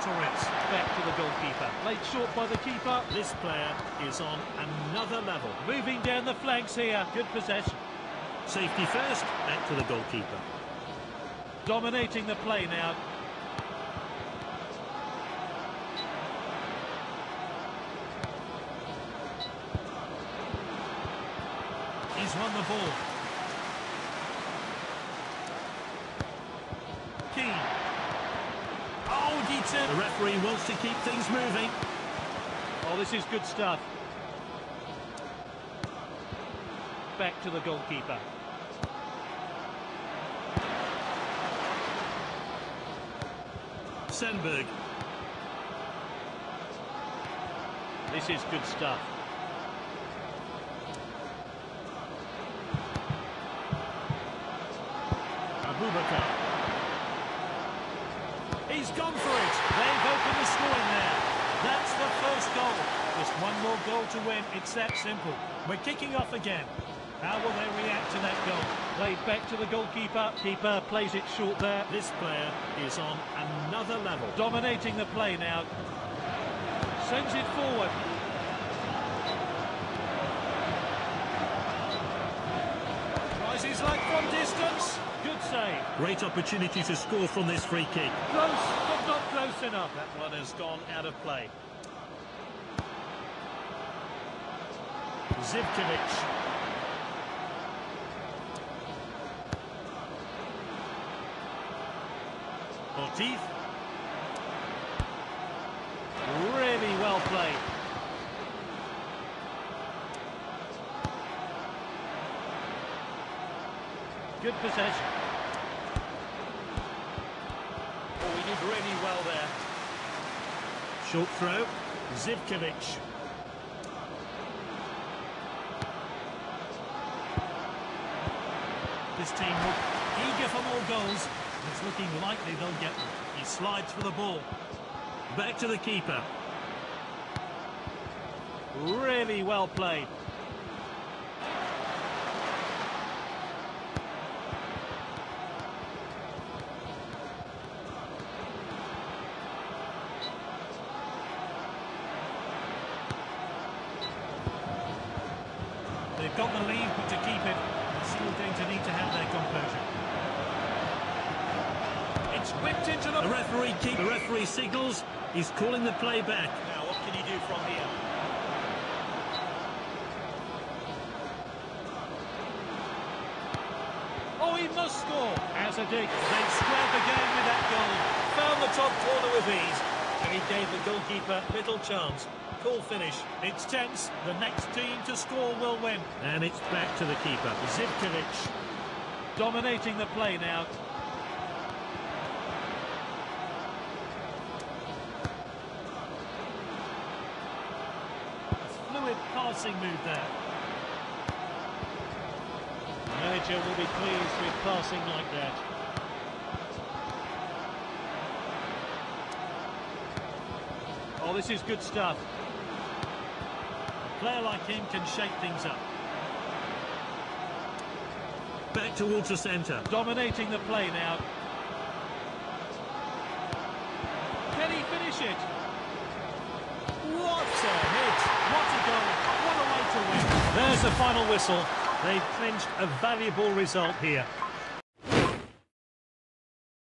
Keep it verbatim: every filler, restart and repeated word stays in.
for it. Back to the goalkeeper. Played short by the keeper. This player is on another level. Moving down the flanks here. Good possession. Safety first, back to the goalkeeper. Dominating the play now. He's won the ball. Key. Oh, determined. The referee wants to keep things moving. Oh, this is good stuff. Back to the goalkeeper. Sandberg. This is good stuff. Abubakar. He's gone for it. They've opened the scoring there. That's the first goal. Just one more goal to win. It's that simple. We're kicking off again. How will they react to that goal? Played back to the goalkeeper. Keeper plays it short there. This player is on another level. Dominating the play now. Sends it forward. Rises like from distance. Good save. Great opportunity to score from this free kick. Close, but not close enough. That one has gone out of play. Zivkovic. Motif. Really well played. Good possession. Oh, he did really well there. Short throw. Zivkovic. This team look eager for more goals. It's looking likely they'll get them. He slides for the ball. Back to the keeper. Really well played. They've got the lead, but to keep it, they're still going to need to have their composure. It's whipped into the... The referee keep. The referee signals. He's calling the play back. Now, what can he do from here? Oh, he must score. As a dig. They squared the game with that goal. Found the top corner with ease. And he gave the goalkeeper little chance. Cool finish. It's tense. The next team to score will win. And it's back to the keeper. Zivkovic. Dominating the play now. Fluid passing move there. The manager will be pleased with passing like that. Oh, this is good stuff. A player like him can shake things up. Back towards the centre. Dominating the play now. Can he finish it? What a hit! What a goal! What a way to win! There's the final whistle. They've clinched a valuable result here.